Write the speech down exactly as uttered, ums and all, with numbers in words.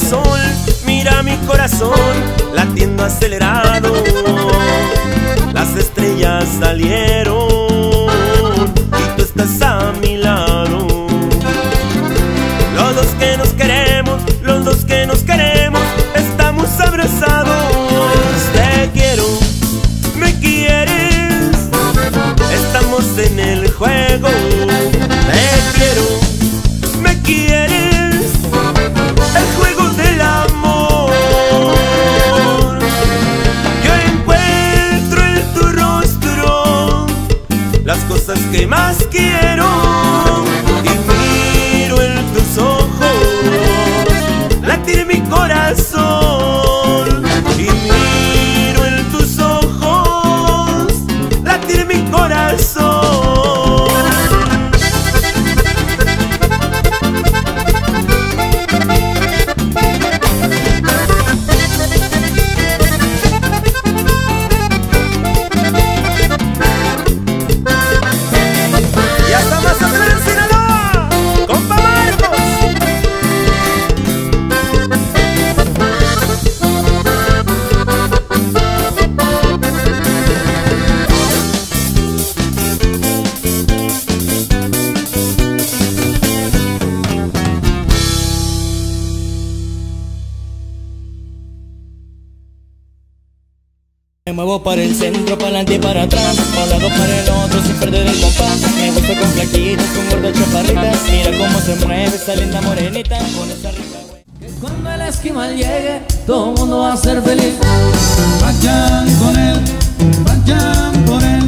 sol, mira mi corazón latiendo acelerado. Las estrellas salieron y tú estás a mi lado. Los dos que nos queremos, los dos que nos queremos, estamos abrazados. Te quiero, me quieres, estamos en el juego. Te quiero, me quieres, el juego del amor. Yo encuentro en tu rostro las cosas que más quiero y miro en tus ojos latir mi corazón. Y miro en tus ojos latir mi corazón. Me muevo para el centro, para adelante y para atrás, para un lado, para el otro, sin perder el compás. Me gusta con flaquitas, con gordas chaparritas. Mira cómo se mueve esta linda morenita con esa rica güey. Que cuando el esquimal llegue, todo el mundo va a ser feliz. Vayan con él, vayan por él.